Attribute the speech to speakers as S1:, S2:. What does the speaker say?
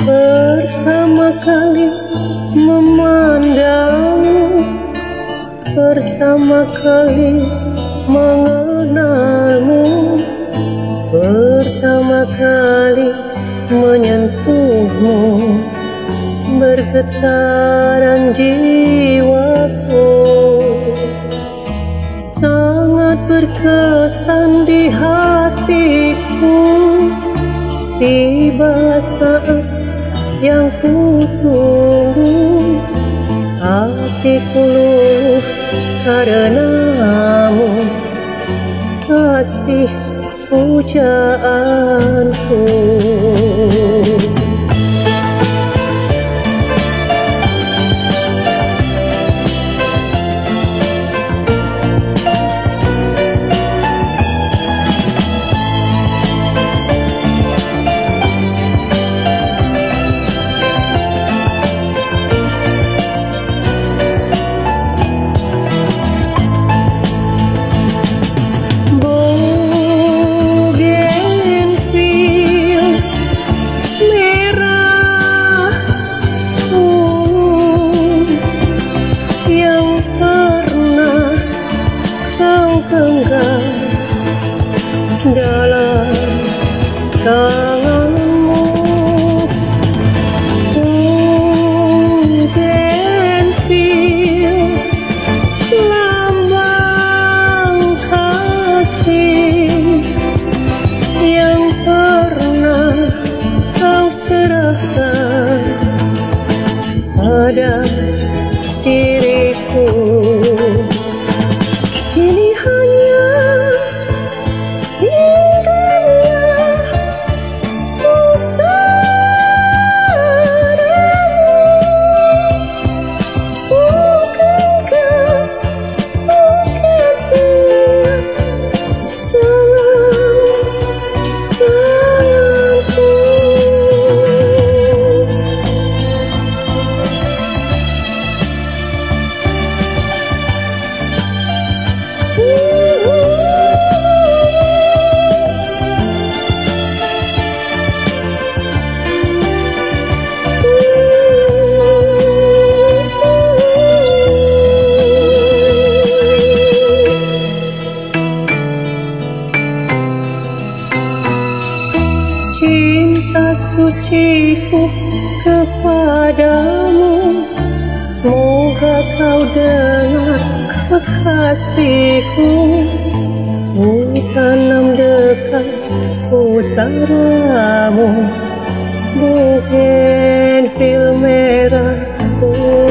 S1: Pertama kali memandangmu, pertama kali mengenalmu, pertama kali menyentuhmu, bergetaran jiwaku. Sangat berkesan di hatiku. Tiba saat yang ku tunggu, hatiku luluh karenamu, kasih pujaanku. Dalam tanganmu, Bougenville, lambang kasih yang pernah kau serahkan pada diriku. Kini hanya cinta suciku kepadamu. Semoga kau dengar kekasihku, ku tanam dekat pusaramu, Bougenville merahku.